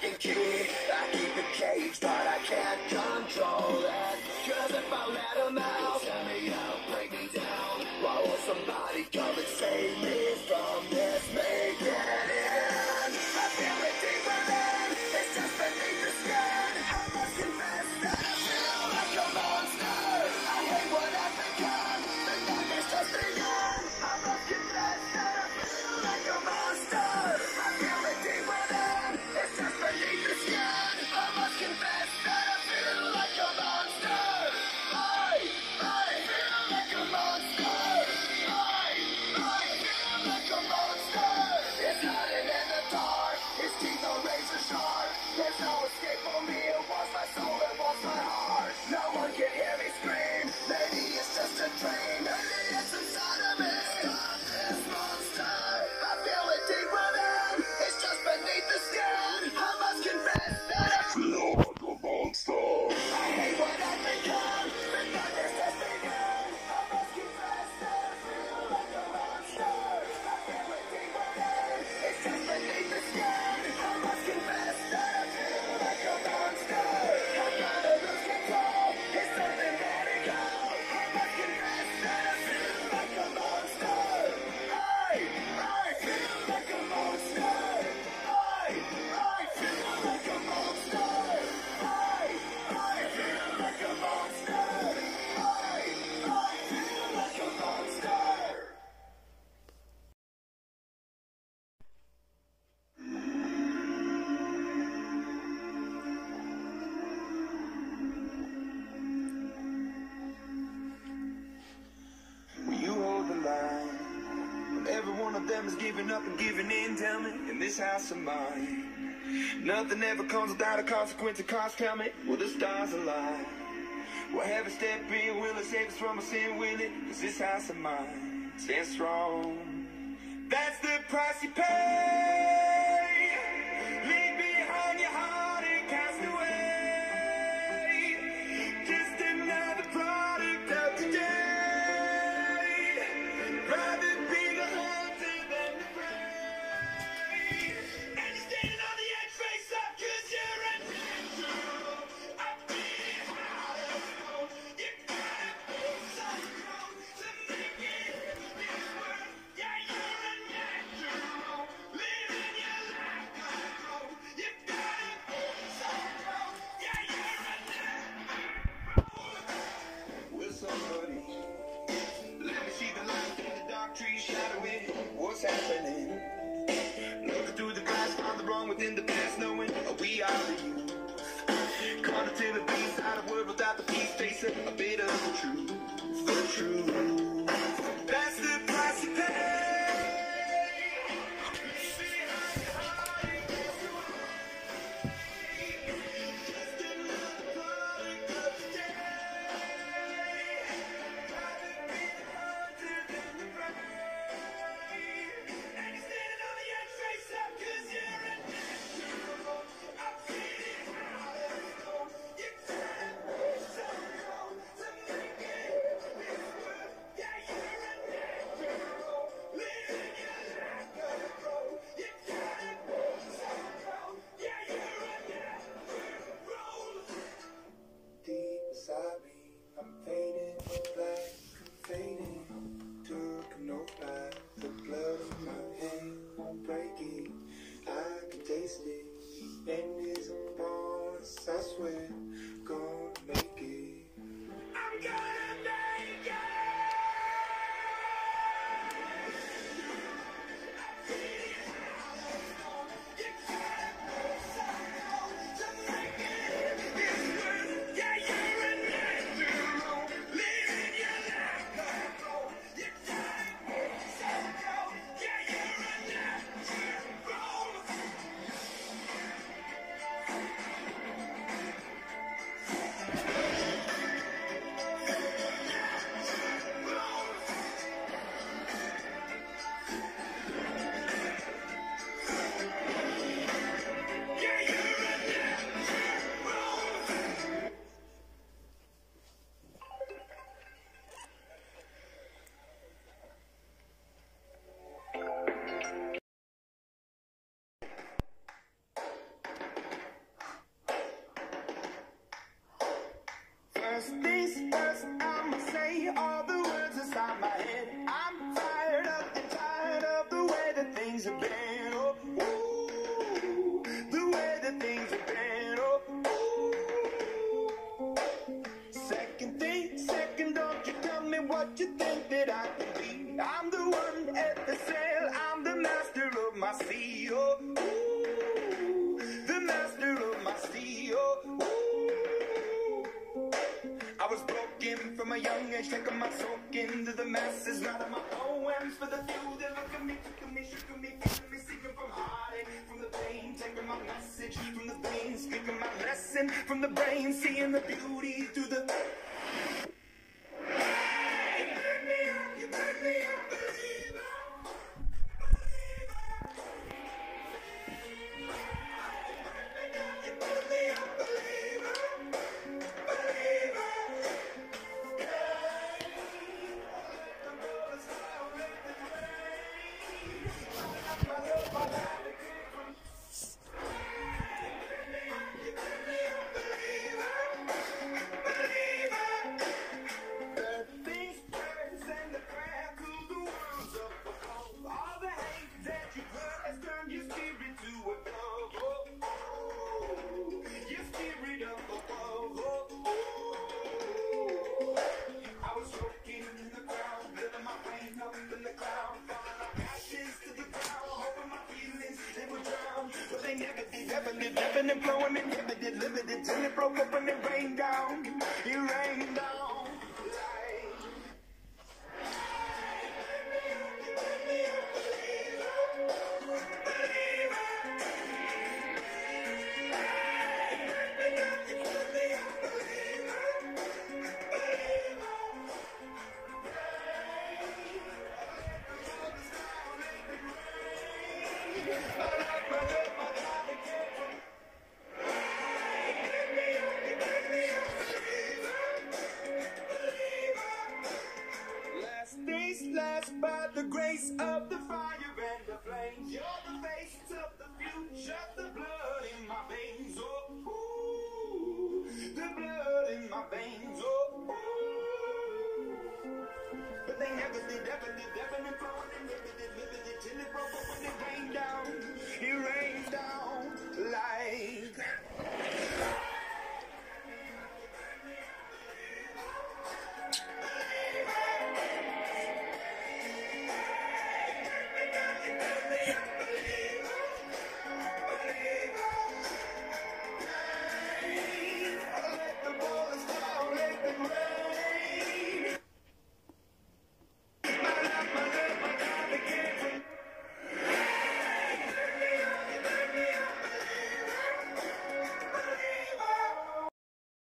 lock and key. I keep it caged, but I can't control it. Cause if I let them out, tear me out, break me down. Why won't somebody come and save me from this? Make it in. I feel it deep within. It's just beneath the skin. I must confess that I feel like a monster. I hate what I've become. The nightmare's just begun. I must confess that I feel like a monster. I feel it deep within. It's just beneath the skin. I must confess that I feel like a monster. I feel like a monster. I feel like a monster. It's hiding in the dark. His teeth are razor sharp. There's no escape for me. It wants my soul. It wants my heart. No one can hear me scream. Maybe it's just a dream. Maybe it's inside of me. Stop this monster. I feel it deep within. It's just beneath the skin. I must confess that I feel like a monster. I hate what I've become. The nightmare's just begun. I must confess that I feel like a monster. I feel it deep within. It's just beneath the skin. I must confess that I feel like a monster. I gotta lose control. It's something radical. I must confess that I feel like a monster. I feel like a monster. I feel like a monster. I feel like a monster. I feel like a monster. Will you hold the line when every one of them is giving up and giving in? Tell me, in this house of mine, nothing ever comes without a consequence of cost. Tell me, will the stars align? Will heaven step in? Will it save us from our sin? Will it? 'Cause this house of mine stands strong. That's the price you pay. Leave behind your heart and cast away. Just another product of today. Rather be the hunter than the prey. And you're standing on the edge, face up, 'cause you're a natural. I've been hard alone. You gotta be psycho to make it in this world. Yeah, you're a natural. Living things first, I'ma say all the words inside my head. I'm fired up and tired of the way that things have been. Oh, ooh, the way that things have been. Oh, ooh. Second, don't you tell me what you think that I can be. I'm the one at the sail, I'm the master of my sea. Oh, ooh, the master of my sea. Oh, ooh. I was broken from a young age, taking my soak into the masses, writing my poems for the few that look at me, took me, shook me, feeling me, seeking from heartache, from the pain, taking my message from the veins, speaking my lesson from the brain, seeing the beauty through the. You make me a believer. You make me a believer. Ebbing and flowing and limited till it broke up and it rained down. It rained down. Last days last by the grace of the